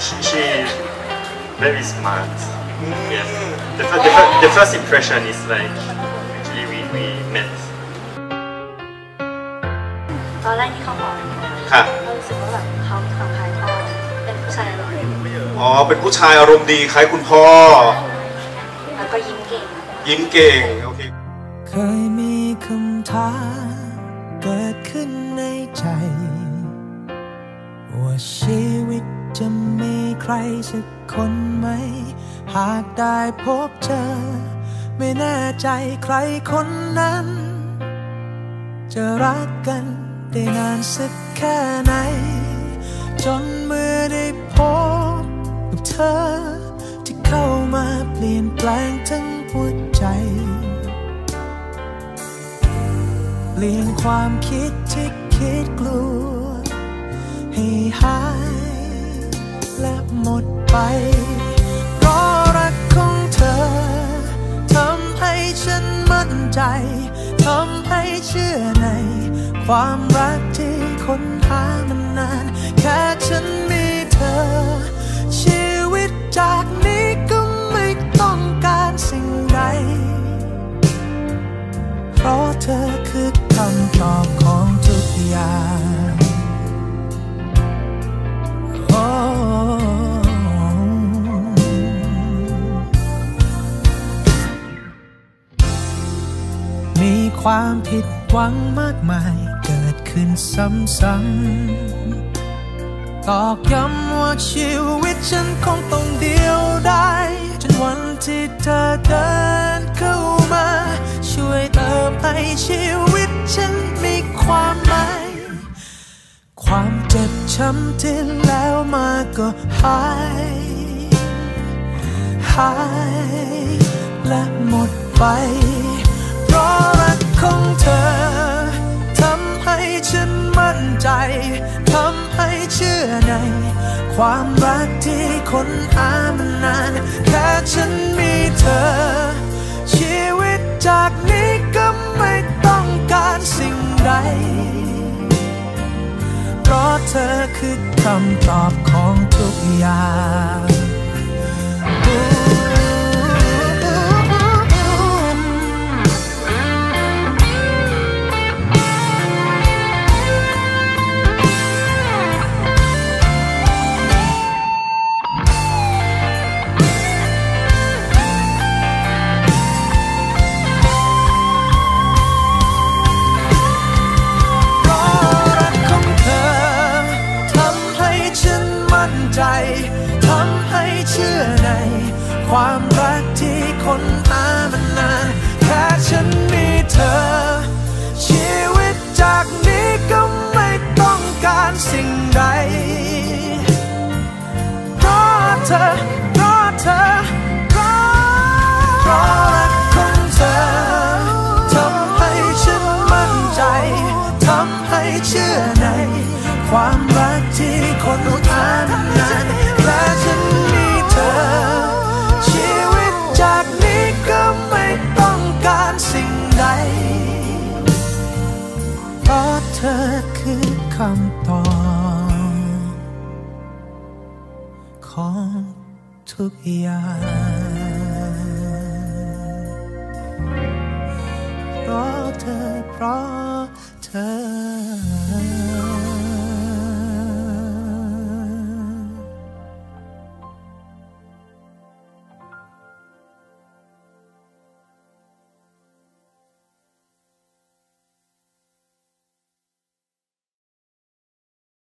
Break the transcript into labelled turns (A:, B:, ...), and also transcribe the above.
A: she very smart. Yes. The first impression is like actually we met.
B: ตอนแรกที่เขาบอก
A: ค่ะ
B: เรารู้สึกว่าแบบเขามีความคล้ายพ่อเป็นผู้ชายอารมณ์ดี
A: อ๋อเป็นผู้ชายอารมณ์ดีคล้ายคุณพ่อ
B: แล้วก็ยิ้มเก่ง
A: ยิ้มเก่งโอเค
C: เคยมีคำถามเกิดขึ้นในใจว่าชีวิตจะมีใครสักคนไหมหากได้พบเจอไม่แน่ใจใครคนนั้นจะรักกันได้นานสักแค่ไหนจนเมื่อได้พบกับเธอที่เข้ามาเปลี่ยนแปลงทั้งหัวใจเปลี่ยนความคิดที่คิดกลัวให้หายและหมดไปเพราะรักของเธอทำให้ฉันมั่นใจทำให้เชื่อในความรักที่ค้นหามานานแค่ฉันมีเธอชีวิตจากนี้ก็ไม่ต้องการสิ่งใดเพราะเธอคือคำตอบของทุกอย่างมีความผิดหวังมากมายเกิดขึ้นซ้ำๆตอกย้ำว่าชีวิตฉันคงต้องเดียวดายจนวันที่เธอเดินเข้ามาช่วยเติมให้ชีวิตฉันมีความหมายความเจ็บช้ำที่แล้วมาก็หายและหมดไปเพราะรักของเธอทำให้ฉันมั่นใจทำให้เชื่อในความรักที่ค้นหามานานแค่ฉันมีเธอชีวิตจากนี้ก็ไม่ต้องการสิ่งใดเพราะเธอคือคำตอบของทุกอย่างทำให้เชื่อในความรักที่ค้นหามานานแค่ฉันมีเธอชีวิตจากนี้ก็ไม่ต้องการสิ่งใดเพราะเธอเพราะรักของเธอทำให้ฉันมั่นใจทำให้เชื่อในความรักที่ค้นหามานานและฉันมีเธอชีวิตจากนี้ก็ไม่ต้องการสิ่งใดเพราะเธอคือคำตอบของทุกอย่างเพราะเธอ